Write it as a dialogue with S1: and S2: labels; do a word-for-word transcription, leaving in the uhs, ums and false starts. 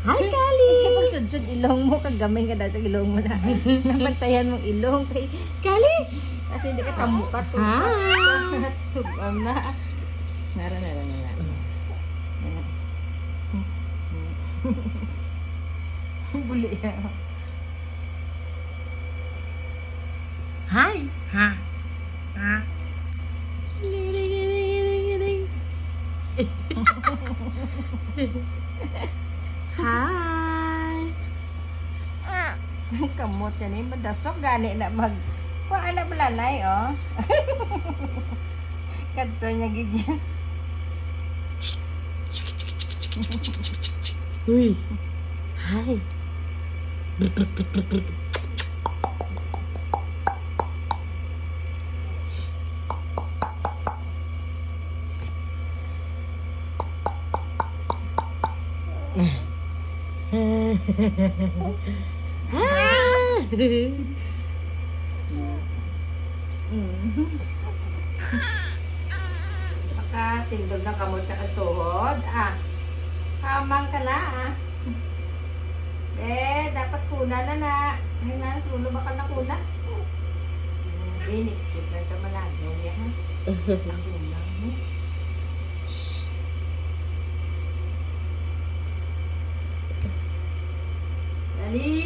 S1: Hi, Kali!
S2: Kasi pag sudsud ilong mo, kagamay ka dahil sa ilong mo na. Nabantayan mong ilong. Kay,
S1: Kali!
S2: kasi hindi ka tamuka.
S1: Hi!
S2: Tugam na. Nara, nara, nara. Buli yan.
S1: Hi! Ha? Ha? Hi!
S2: Kamot yan eh. Madasok gani na mag... Paala balalay, oh. Kanto niya gigya.
S1: Uy! Hi!
S2: Baka tindog na kamot ka tuhod. Ah, kamang ka na, ah. Eh, dapat kuna na na. Ay na, sulo baka na kuna. Hindi, next week na ito malagaw niya, ha? Kuna mo. Dali!